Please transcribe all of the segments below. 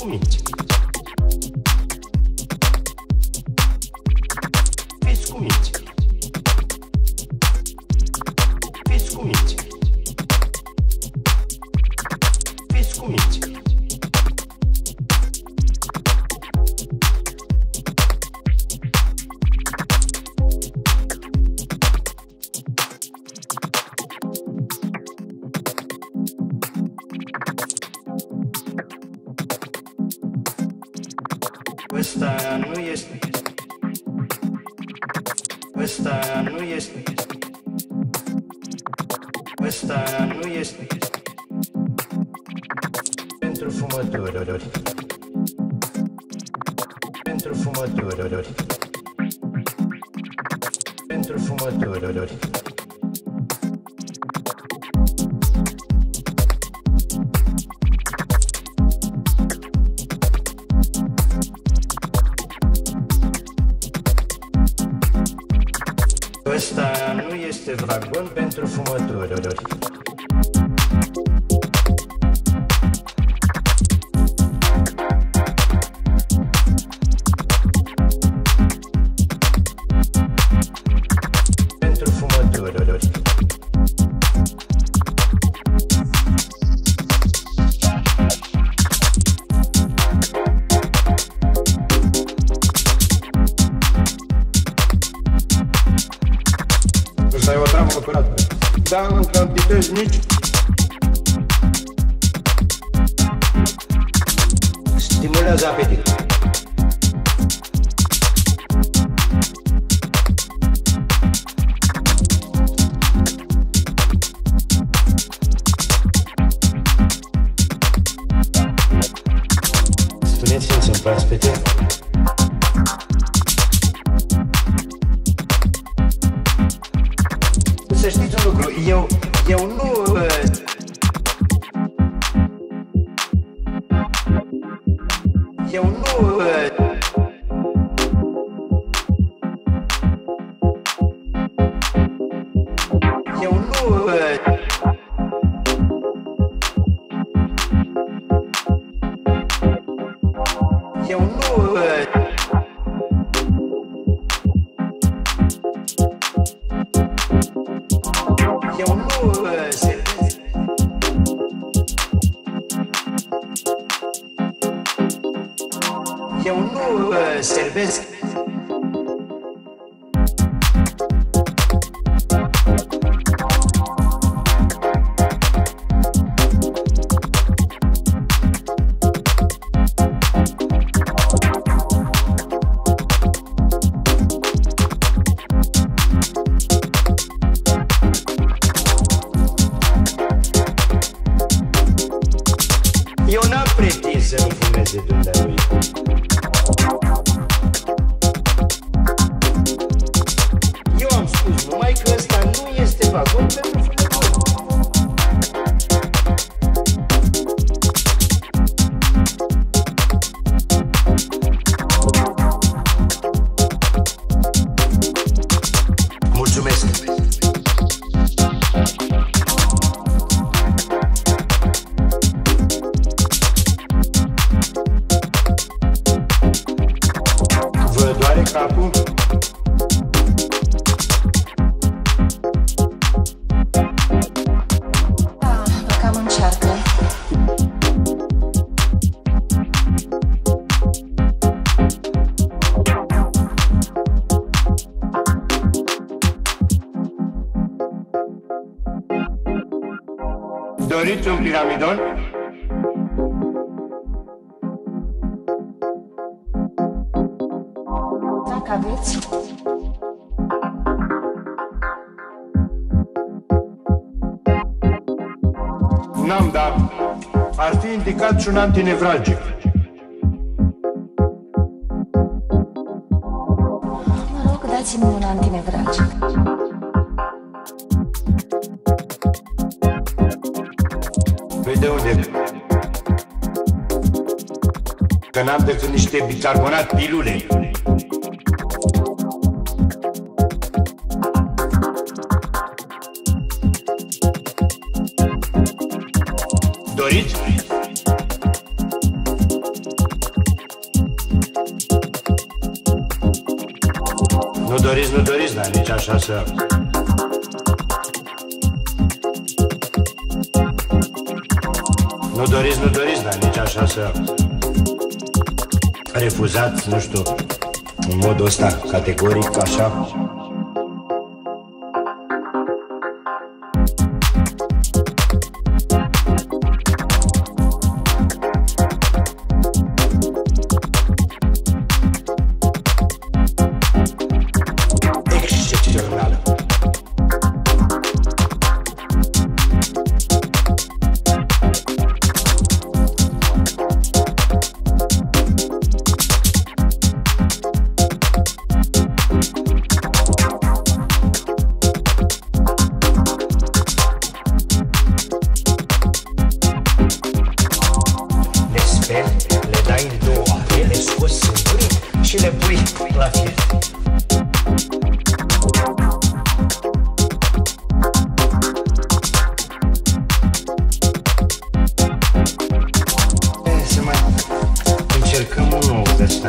cu minți. Fiți cu minți. Fiți cu minți. Fiți cu minți. Ăsta nu este. Ăsta nu este. Ăsta nu este. Pentru fumători. Pentru fumători. Pentru fumători. Ăsta nu este vagon pentru fumători. Pentru fumători. Să ai o travă curată. Da, în cantități mici. Stimulează apetitul. Spuneți-mi să-mi proaspete. Să știți un lucru, eu nu... Eu nu... Eu nu... Eu nu... Eu nu servesc. Eu nu servesc. Eu n-am pretins să nu fumeze dumnealui. Eu am spus numai că ăsta nu este vagon pentru fumători. Mulțumesc! Vă doare capul? Da, mă cam încearcă. Doriți un piramidon? Dacă aveți. N-am, dar ar fi indicat și un antinevralgic. Mă rog, dați-mi un antinevralgic. Păi de unde? Că n-am decât niște bicarbonat pilule. Doriți? Nu doriți, dar nici așa să... Nu doriți, dar nici așa să... Refuzați, nu știu, în modul ăsta, categoric, așa. Excepțională. Le dai în două, le scoți în guri și le pui la fier. Să mai încercăm un nou de ăsta.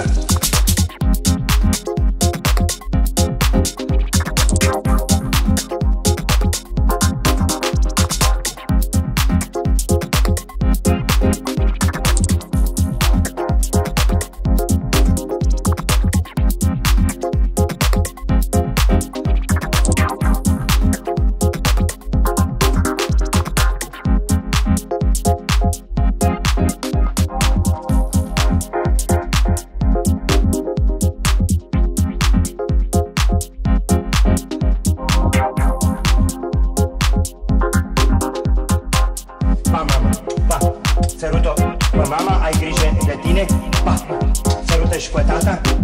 Pa, mama, pa, sărută-o, mama, ai grijă de tine, pa, sărută și pe tata.